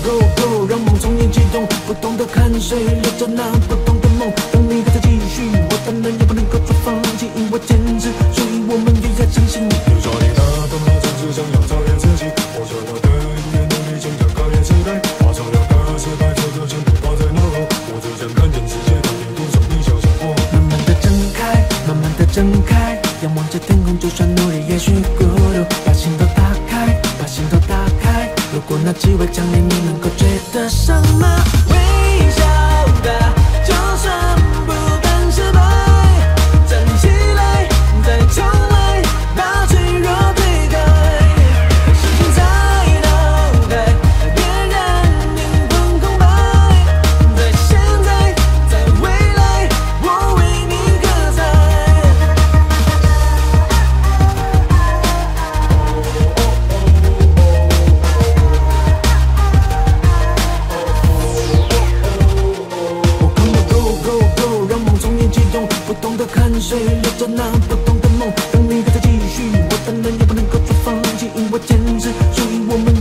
go go， 让梦重新启动，不同的汗水流着那不同的梦。当你还在继续，我当然也不能够说放弃，因为坚持，所以我们也要相信。 留下你那段的城市，想要超越自己。我想要的音乐努力，想要改变时代，把照亮的时代，这个全部抛在脑后。我只想看见世界的沿途上，你相信我。 慢慢的睁开，慢慢的睁开，仰望着天空，就算努力也许孤独。把心都打开，把心都打开。如果那机会降临，你能够追得上吗？微笑的，就算不敢失败，站起来，再重来，把脆弱推开，信心在脑袋，别让灵魂空白。在现在，在未来，我为你喝彩。我跟着 go go go， 让梦重新启动，不同的汗水流着那不同的梦。当你还在继续，我当然也不能够说放弃，因为坚持，所以我们